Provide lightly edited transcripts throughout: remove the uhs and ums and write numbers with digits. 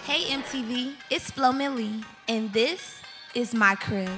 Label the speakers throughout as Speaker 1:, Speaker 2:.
Speaker 1: Hey MTV, it's Flo Milli, and this is my crib.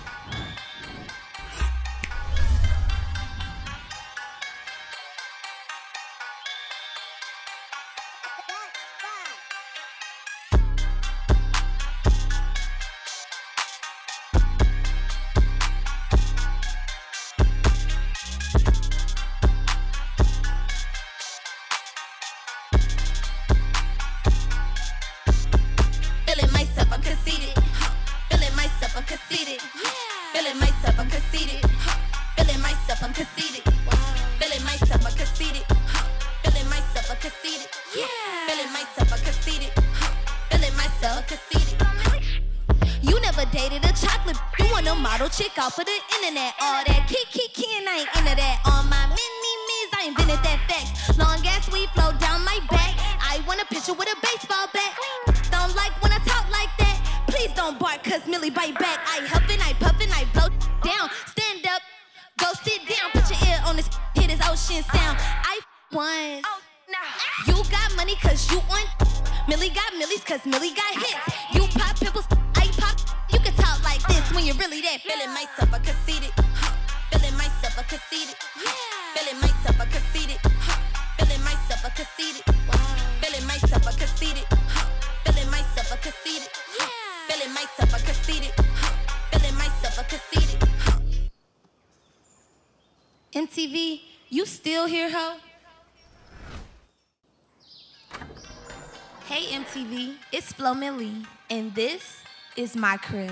Speaker 2: Feeling myself, I'm conceited. Feeling myself, I'm conceited. Feeling myself, I'm conceited. Feeling myself, I'm conceited. Feeling myself, I'm conceited. Feeling myself, I'm conceited. Feeling myself, I'm conceited. Feeling myself, conceited. You never dated a chocolate. You want a model chick off of the internet. All that kiki and I ain't into that. All my mini-me's, I invented that fact. Long ass weed flow down my back. I want a picture with a baseball bat. Don't like when I talk like that. Please don't bark, cause Millie bite back. I huffin', I puffin', I blow down. Stand up, go sit down. Put your ear on this, hear this ocean sound. I once. You got money cause you on. Millie got millies cause Millie got hits. You pop pimples, I pop. You can talk like this when you're really that. Feeling myself, I'm conceited. Feeling myself, I'm conceited. Feeling myself, I'm conceited. Feeling myself, I'm conceited. Feeling myself, I'm conceited. Feeling myself, I'm conceited. Feeling myself, I'm conceited. Feeling myself, I'm conceited.
Speaker 1: MTV, you still here, ho? Hey MTV, it's Flo Milli, and this is my crib.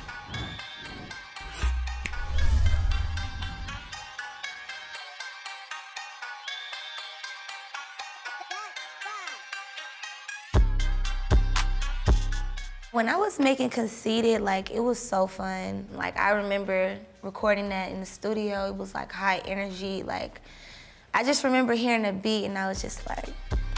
Speaker 3: When I was making Conceited, like, it was so fun. Like, I remember recording that in the studio. It was like high energy. Like, I just remember hearing the beat and I was just like.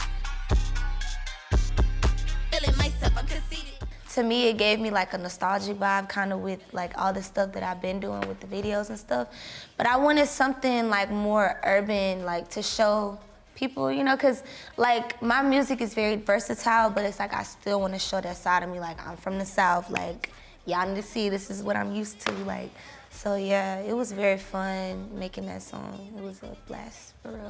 Speaker 2: Feeling myself, I'm conceited.
Speaker 3: To me, it gave me like a nostalgic vibe, kind of with like all the stuff that I've been doing with the videos and stuff. But I wanted something like more urban, like to show people, you know, because like my music is very versatile, but it's like I still want to show that side of me. Like, I'm from the South, like y'all need to see this is what I'm used to. Like, so yeah, it was very fun making that song. It was a blast, for real.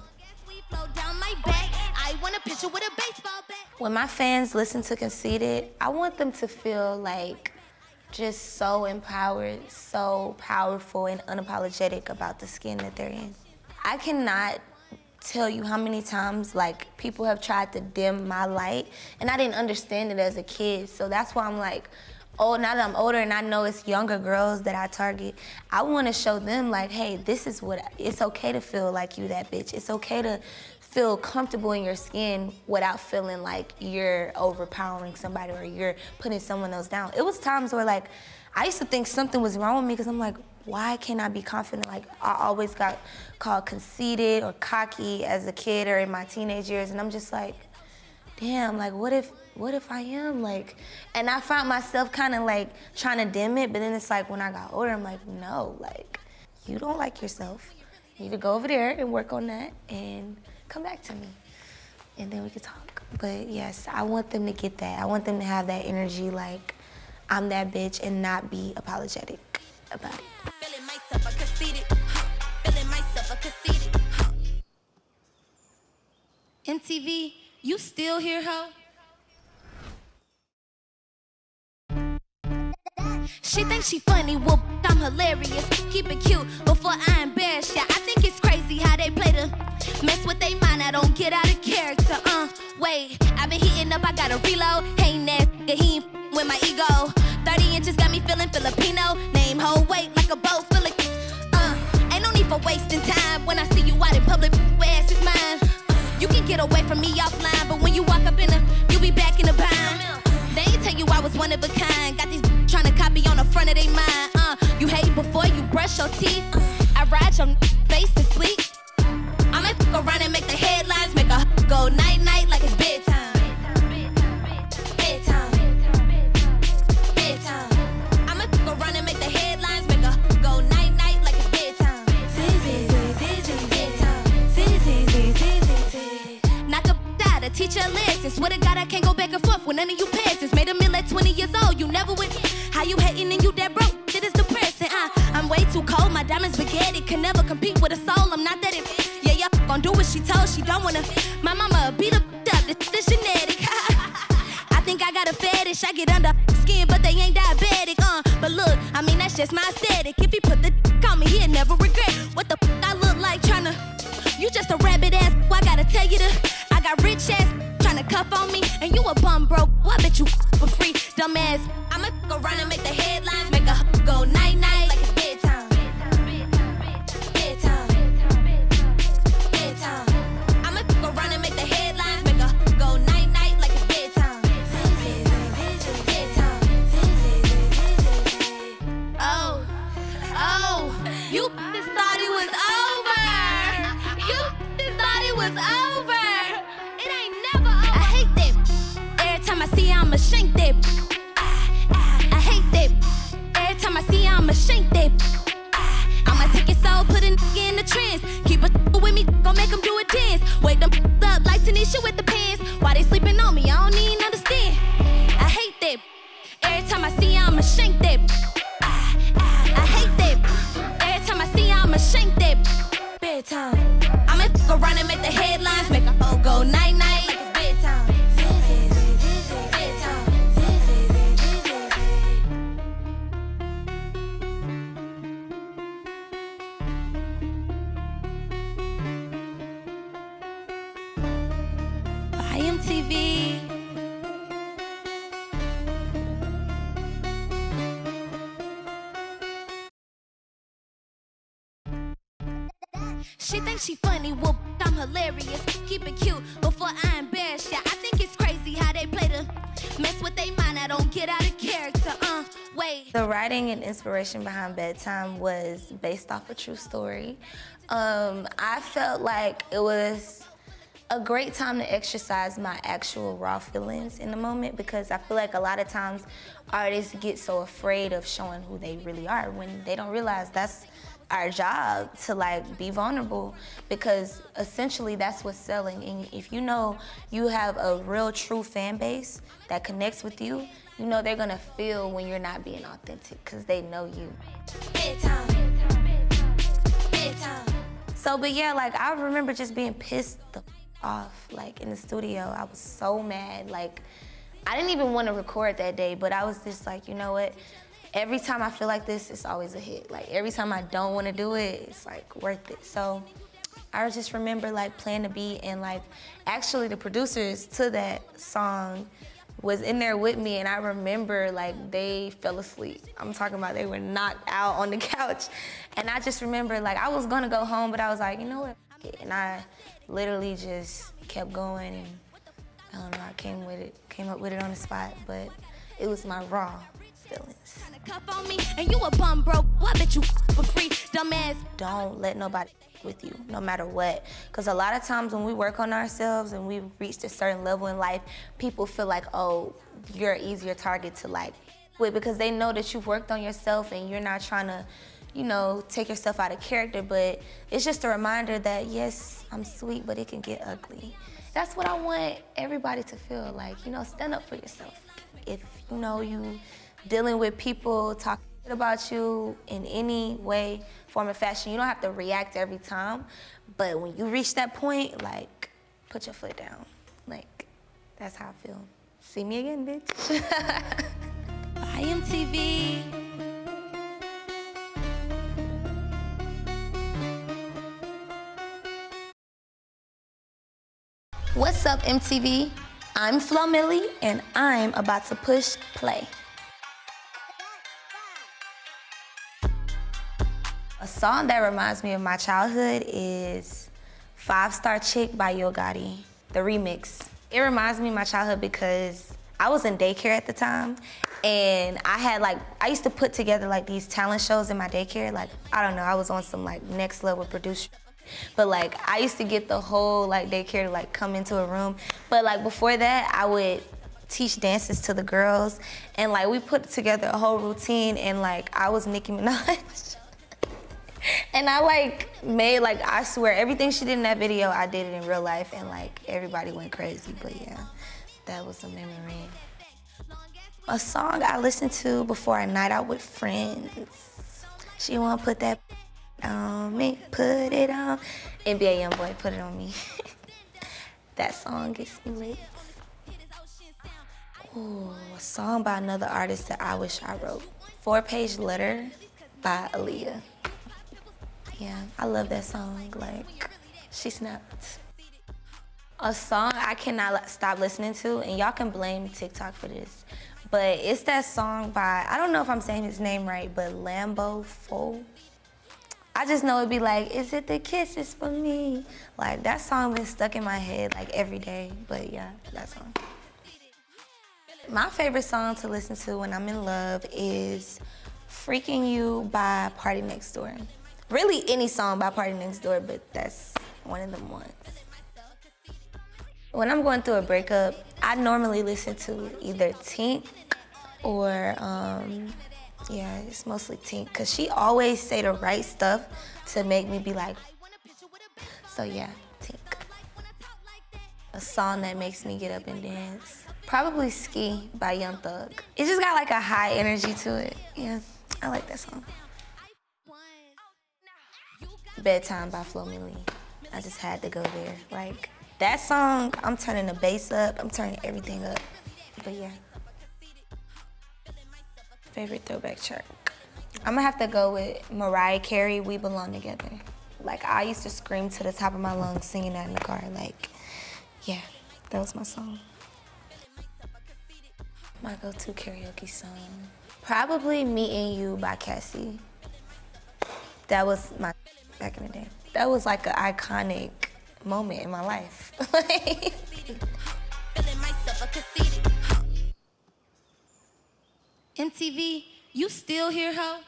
Speaker 3: When my fans listen to Conceited, I want them to feel like just so empowered, so powerful and unapologetic about the skin that they're in. I cannot tell you how many times like people have tried to dim my light, and I didn't understand it as a kid. So that's why I'm like, oh, now that I'm older and I know it's younger girls that I target, I want to show them like, hey, this is what, it's okay to feel like you that bitch. It's okay to feel comfortable in your skin without feeling like you're overpowering somebody or you're putting someone else down. It was times where like, I used to think something was wrong with me because I'm like, why can't I be confident? Like, I always got called conceited or cocky as a kid or in my teenage years, and I'm just like, damn, like what if I am? Like, and I found myself kind of like trying to dim it, but then it's like when I got older, I'm like, no, like, you don't like yourself. You need to go over there and work on that and come back to me, and then we can talk. But yes, I want them to get that. I want them to have that energy like, I'm that bitch, and not be apologetic about it.
Speaker 2: Feeling myself, I'm conceited. Feeling myself, I'm conceited.
Speaker 1: MTV, you still here, ho?
Speaker 2: She thinks she funny, well, I'm hilarious. Keep it cute before I embarrass ya. I think it's crazy how they play to mess with they mind. I don't get out of character, wait. I've been heating up, I gotta reload. Ain't that he ain't with my ego. 30 inches got me feeling Filipino. Name, whole weight like a boat full of ain't no need for wasting time. When I see you out in public, ass is mine. You can get away from me offline, but when you walk up in the, you be back in the bind. They ain't tell you I was one of a kind. Got these trying to copy on the front of they mind. You hate before you brush your teeth. I ride your face to sleep. I'ma fuck around and make the headlines, make a go night-night like it's bedtime. Bedtime. Bedtime. I'ma fuck around and make the headlines, make a go night-night like it's bedtime. Bedtime. Knock a out, a teacher listens. Would've got mad I can't go back and forth with none of you peasants. Made a meal at 20 years old, you never would. How you hating and you that broke? Shit is depressing. I'm way too cold, my diamonds spaghetti. Can never compete with a soul, I'm not that it. Yeah, yeah, gon' do what she told, she don't wanna. My mama beat up, this genetic. I think I got a fetish, I get under skin, but they ain't diabetic. But look, I mean, that's just my aesthetic. If he put the on me, he'll never regret. What the I look like tryna. You just a rabbit ass, I gotta tell you I got rich ass tryna cuff on me, and you a bum broke. I bet you for free, dumb ass. I'ma go run and make the headlines, make a go night night like it's bedtime. Bedtime. Bedtime. I'ma go run and make the headlines, make a go night night like it's bedtime. Bedtime. Oh, you just thought it was over. You just thought it was over. It ain't never over. I hate that. Every time I see her, I'ma shank that. I hate that. Every time I see her, I'ma shank that. I'ma take your soul, put a nigga in the trance. Keep a with me, gon' make them do a dance. Wake them up like Tanisha with the pants. Why they sleeping on me? I don't even understand. I hate that. Every time I see her, I'ma shank that. I hate that. Every time I see her, I'ma shank that. Bedtime. I'ma go run and make the headlines, make a whole go night night like it's bedtime. Bedtime. By MTV. She thinks she funny, well, I'm hilarious. Keep it cute before I embarrass ya. I think it's crazy how they play to mess with they mind. I don't get out of character, wait.
Speaker 3: The writing and inspiration behind Bedtime was based off a true story. I felt like it was a great time to exercise my actual raw feelings in the moment, because I feel like a lot of times artists get so afraid of showing who they really are when they don't realize that's our job, to like be vulnerable, because essentially that's what's selling. And if you know you have a real true fan base that connects with you, you know they're gonna feel when you're not being authentic, because they know you.
Speaker 2: Bedtime. Bedtime.
Speaker 3: So, but yeah, like I remember just being pissed off, like in the studio. I was so mad. Like I didn't even want to record that day, but I was just like, you know what? Every time I feel like this, it's always a hit. Like every time I don't want to do it, it's like worth it. So I just remember like playing the beat, and like actually the producers to that song was in there with me, and I remember like they fell asleep. I'm talking about they were knocked out on the couch. And I just remember like I was gonna go home, but I was like, you know what? And I literally just kept going, and I don't know, I came up with it on the spot, but it was my raw feelings.
Speaker 2: On me, and you a bum broke. I bet you for free, dumbass.
Speaker 3: Don't let nobody with you, no matter what. Because a lot of times when we work on ourselves and we've reached a certain level in life, people feel like, oh, you're an easier target to like with, because they know that you've worked on yourself and you're not trying to, you know, take yourself out of character. But it's just a reminder that yes, I'm sweet, but it can get ugly. That's what I want everybody to feel like, you know, stand up for yourself. If you know you dealing with people talking about you in any way, form, or fashion, you don't have to react every time. But when you reach that point, like, put your foot down. Like, that's how I feel. See me again, bitch.
Speaker 2: By MTV.
Speaker 3: What's up, MTV? I'm Flo Milli, and I'm about to push play. A song that reminds me of my childhood is 5-Star Chick by Yo Gotti, the remix. It reminds me of my childhood because I was in daycare at the time, and I used to put together like these talent shows in my daycare. Like, I don't know, I was on some like next level producer. But like, I used to get the whole like daycare to like come into a room. But like before that, I would teach dances to the girls, and like we put together a whole routine, and like I was Nicki Minaj. And I like made, like, I swear, everything she did in that video, I did it in real life, and like everybody went crazy. But yeah, that was a memory. A song I listened to before a night out with friends. She wanna put that on me, put it on. NBA Youngboy, put it on me. That song gets me lit. Ooh, a song by another artist that I wish I wrote. 4-Page Letter by Aaliyah. Yeah, I love that song. Like, she snapped. A song I cannot stop listening to, and y'all can blame TikTok for this, but it's that song by, I don't know if I'm saying his name right, but Lambo Fo. I just know it'd be like, is it the kisses for me? Like, that song been stuck in my head like every day, but yeah, that song. My favorite song to listen to when I'm in love is Freaking You by Party Next Door. Really any song by Party Next Door, but that's one of them ones. When I'm going through a breakup, I normally listen to either Tink or, yeah, it's mostly Tink, because she always say the right stuff to make me be like, so yeah, Tink. A song that makes me get up and dance. Probably Ski by Young Thug. It just got like a high energy to it. Yeah, I like that song. Bedtime by Flo Milli. I just had to go there. Like, that song, I'm turning the bass up, I'm turning everything up. But yeah. Favorite throwback track. I'm gonna have to go with Mariah Carey, We Belong Together. Like, I used to scream to the top of my lungs singing that in the car. Like, yeah, that was my song. My go-to karaoke song. Probably Me and You by Cassie. That was my back in the day. That was like an iconic moment in my life.
Speaker 1: MTV, you still here, ho?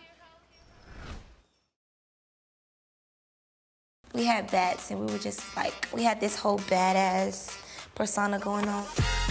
Speaker 3: We had bats and we were just like, we had this whole badass persona going on.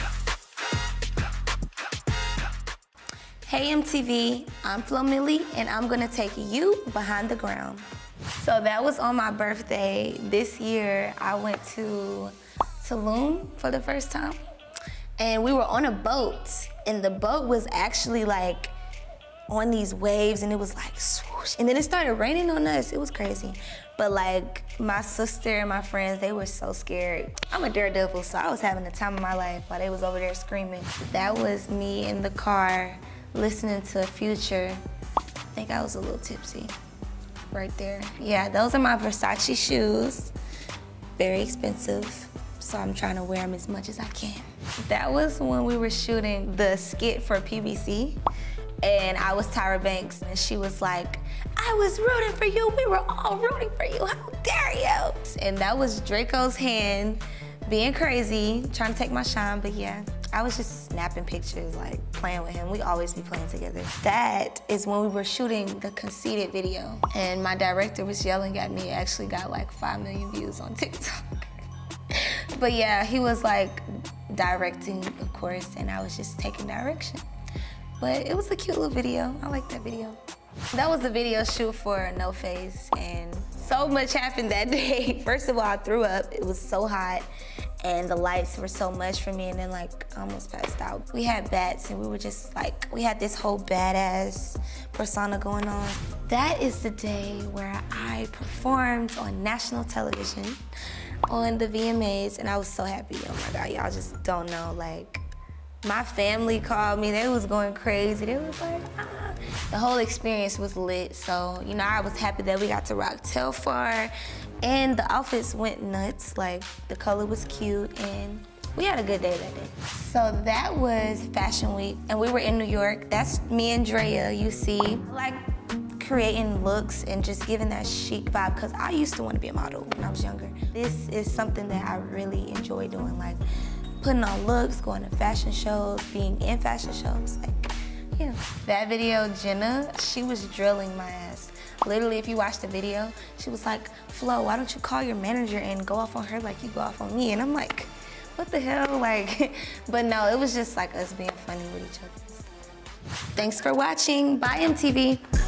Speaker 3: Hey MTV, I'm Flo Milli and I'm gonna take you behind the ground. So that was on my birthday. This year I went to Tulum for the first time and we were on a boat and the boat was actually like on these waves and it was like swoosh and then it started raining on us. It was crazy. But like my sister and my friends, they were so scared. I'm a daredevil, so I was having the time of my life while they was over there screaming. That was me in the car listening to Future. I think I was a little tipsy right there. Yeah, those are my Versace shoes. Very expensive, so I'm trying to wear them as much as I can. That was when we were shooting the skit for PBC, and I was Tyra Banks, and she was like, I was rooting for you, we were all rooting for you, how dare you? And that was Draco's hand being crazy, trying to take my shine, but yeah, I was just snapping pictures, like playing with him. We always be playing together. That is when we were shooting the Conceited video, and my director was yelling at me. It actually got like 5 million views on TikTok. But yeah, he was like directing, of course, and I was just taking direction. But it was a cute little video. I like that video. That was the video shoot for No Face, and so much happened that day. First of all, I threw up. It was so hot, and the lights were so much for me, and then like I almost passed out. We had bats, and we were just like, we had this whole badass persona going on. That is the day where I performed on national television on the VMAs, and I was so happy. Oh my God, y'all just don't know, like, my family called me, they was going crazy. They was like, ah. The whole experience was lit, so, you know, I was happy that we got to rock Telfar, and the outfits went nuts. Like, the color was cute, and we had a good day that day. So that was Fashion Week, and we were in New York. That's me and Drea, you see. Like, creating looks and just giving that chic vibe, because I used to want to be a model when I was younger. This is something that I really enjoy doing, like, putting on looks, going to fashion shows, being in fashion shows, like, yeah. That video, Jenna, she was drilling my ass. Literally, if you watch the video, she was like, Flo, why don't you call your manager and go off on her like you go off on me? And I'm like, what the hell? Like, but no, it was just like us being funny with each other. Thanks for watching. Bye, MTV.